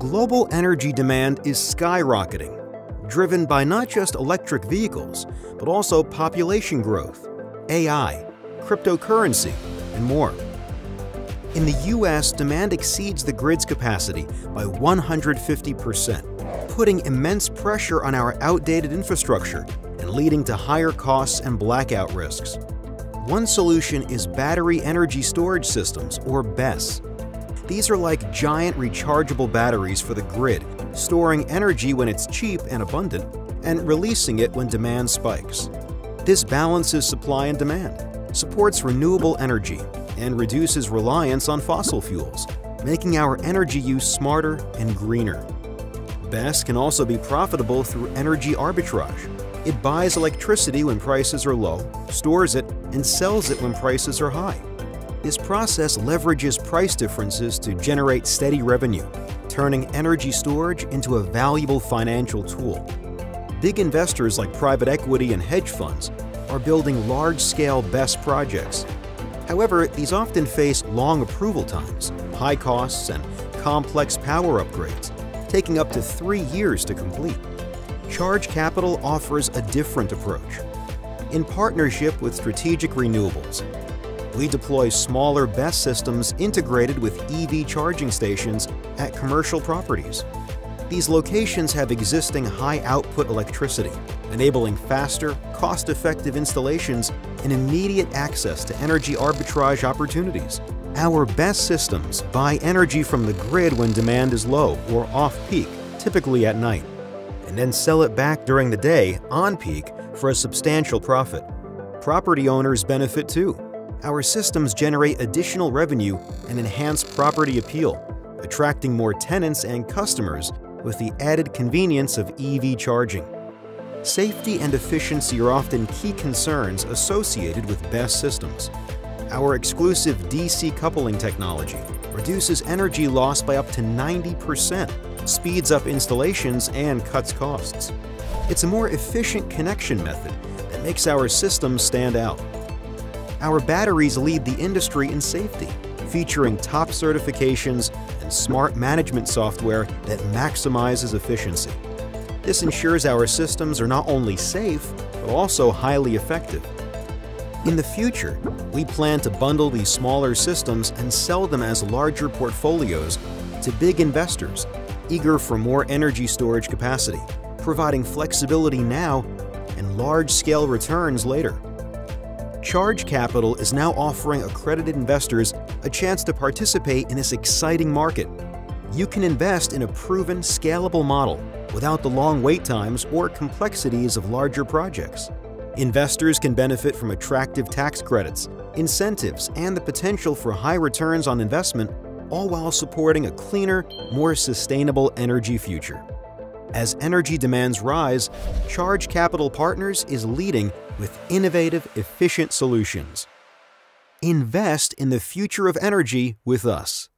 Global energy demand is skyrocketing, driven by not just electric vehicles, but also population growth, AI, cryptocurrency, and more. In the US, demand exceeds the grid's capacity by 150%, putting immense pressure on our outdated infrastructure and leading to higher costs and blackout risks. One solution is battery energy storage systems, or BESS. These are like giant rechargeable batteries for the grid, storing energy when it's cheap and abundant, and releasing it when demand spikes. This balances supply and demand, supports renewable energy, and reduces reliance on fossil fuels, making our energy use smarter and greener. BESS can also be profitable through energy arbitrage. It buys electricity when prices are low, stores it, and sells it when prices are high. This process leverages price differences to generate steady revenue, turning energy storage into a valuable financial tool. Big investors like private equity and hedge funds are building large-scale BESS projects. However, these often face long approval times, high costs, and complex power upgrades, taking up to 3 years to complete. Charge Capital offers a different approach. In partnership with Strategic Renewables, we deploy smaller BESS systems integrated with EV charging stations at commercial properties. These locations have existing high-output electricity, enabling faster, cost-effective installations and immediate access to energy arbitrage opportunities. Our BESS systems buy energy from the grid when demand is low or off-peak, typically at night, and then sell it back during the day, on peak, for a substantial profit. Property owners benefit too. Our systems generate additional revenue and enhance property appeal, attracting more tenants and customers with the added convenience of EV charging. Safety and efficiency are often key concerns associated with BESS systems. Our exclusive DC coupling technology reduces energy loss by up to 90%, speeds up installations, and cuts costs. It's a more efficient connection method that makes our systems stand out. Our batteries lead the industry in safety, featuring top certifications and smart management software that maximizes efficiency. This ensures our systems are not only safe, but also highly effective. In the future, we plan to bundle these smaller systems and sell them as larger portfolios to big investors eager for more energy storage capacity, providing flexibility now and large-scale returns later. Charge Capital is now offering accredited investors a chance to participate in this exciting market. You can invest in a proven, scalable model without the long wait times or complexities of larger projects. Investors can benefit from attractive tax credits, incentives, and the potential for high returns on investment, all while supporting a cleaner, more sustainable energy future. As energy demands rise, Charge Capital Partners is leading with innovative, efficient solutions. Invest in the future of energy with us.